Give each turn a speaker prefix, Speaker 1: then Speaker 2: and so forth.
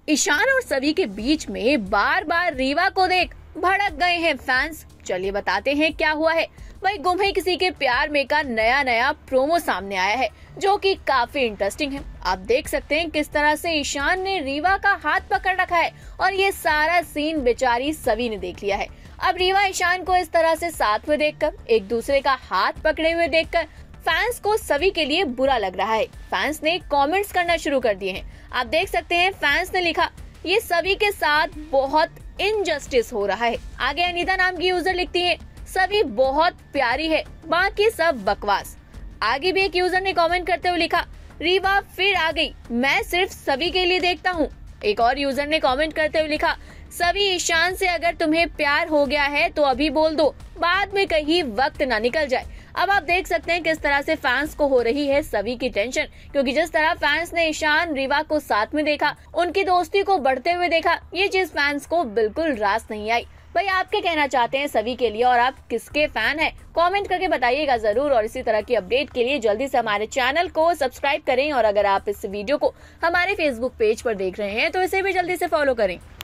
Speaker 1: ईशान और सभी के बीच में बार बार रीवा को देख भड़क गए हैं फैंस। चलिए बताते हैं क्या हुआ है। वही गुम है किसी के प्यार में का नया प्रोमो सामने आया है जो कि काफी इंटरेस्टिंग है। आप देख सकते हैं किस तरह से ईशान ने रीवा का हाथ पकड़ रखा है और ये सारा सीन बेचारी सभी ने देख लिया है। अब रीवा ईशान को इस तरह से साथ में देखकर, एक दूसरे का हाथ पकड़े हुए देखकर फैंस को सभी के लिए बुरा लग रहा है। फैंस ने कमेंट्स करना शुरू कर दिए हैं। आप देख सकते हैं फैंस ने लिखा, ये सभी के साथ बहुत इनजस्टिस हो रहा है। आगे अनीता नाम की यूजर लिखती है, सभी बहुत प्यारी है, बाकी सब बकवास। आगे भी एक यूजर ने कमेंट करते हुए लिखा, रीवा फिर आ गई, मैं सिर्फ सभी के लिए देखता हूँ। एक और यूजर ने कमेंट करते हुए लिखा, सभी ईशान से अगर तुम्हें प्यार हो गया है तो अभी बोल दो, बाद में कहीं वक्त ना निकल जाए। अब आप देख सकते हैं किस तरह से फैंस को हो रही है सभी की टेंशन, क्योंकि जिस तरह फैंस ने ईशान रीवा को साथ में देखा, उनकी दोस्ती को बढ़ते हुए देखा, ये चीज फैंस को बिल्कुल रास नहीं आई। भाई आप क्या कहना चाहते हैं सभी के लिए और आप किसके फैन हैं? कमेंट करके बताइएगा जरूर। और इसी तरह की अपडेट के लिए जल्दी से हमारे चैनल को सब्सक्राइब करें और अगर आप इस वीडियो को हमारे फेसबुक पेज पर देख रहे हैं तो इसे भी जल्दी से फॉलो करें।